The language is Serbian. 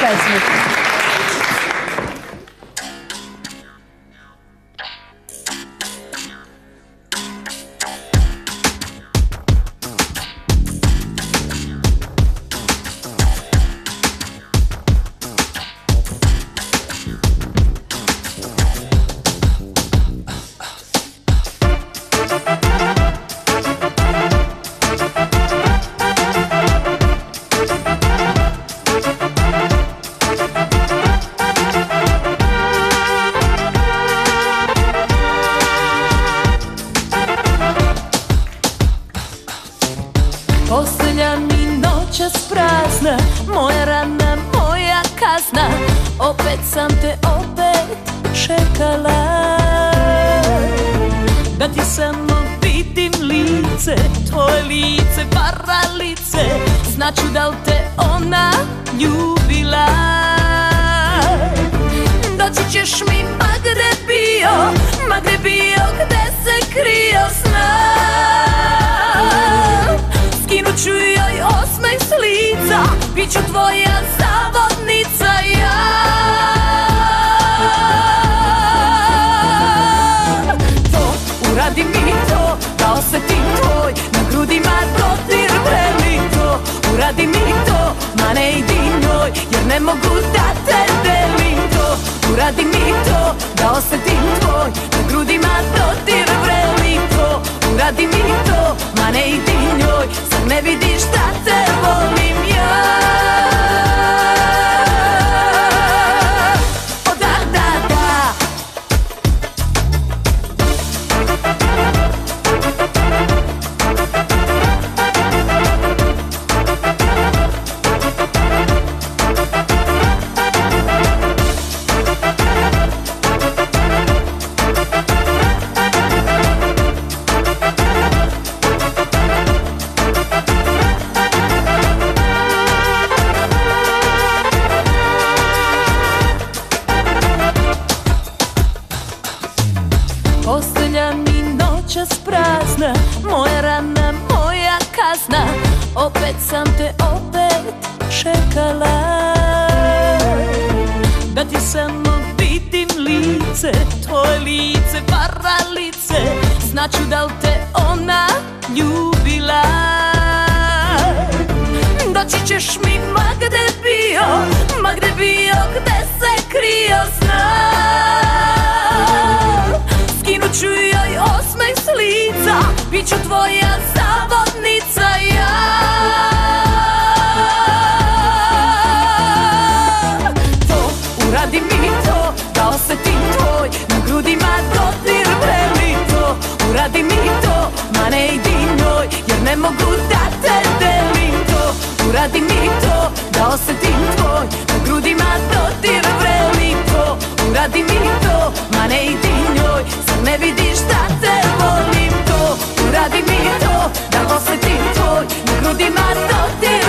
pesmu. Postelja mi noćas prazna, moja rana, moja kazna. Opet sam te čekala, da ti samo vidim lice, tvoje lice, varalice. Znaću da li te ona ljubila. Doći ćeš mi ma gde bio, gde se krio znam. Skinut ću joj osmeh s lica, bit ću tvoja zavodnica ja. To, uradi mi to, da osetim tvoj na grudima dodir vreli. To, uradi mi to, ma ne idi njoj, jer ne mogu da te delim. To, uradi mi to, da osetim tvoj na grudima dodir vreli. To, uradi mi to, ma ne idi njoj, sad ne vidiš da te volim ja. O da, da, da. Postelja mi noćas prazna, moja rana, moja kazna. Opet sam te čekala, da ti samo vidim lice, tvoje lice, varalice. Znaću da li te ona ljubila. Doći ćeš mi ma gde bio, gde se krio znam. Skinut ću joj osmeh s lica, bit ću tvoja zavodnica ja. To, uradi mi to, da osetim tvoj na grudima dodir vreli. To, uradi mi to, ma ne idi njoj, jer ne mogu da te delim. To, uradi mi to, da osetim tvoj na grudima dodir vreli. To, uradi mi to, ma ne idi njoj, sad ne vidiš da te volim. To, uradi mi to, da osetim tvoj na grudima dodir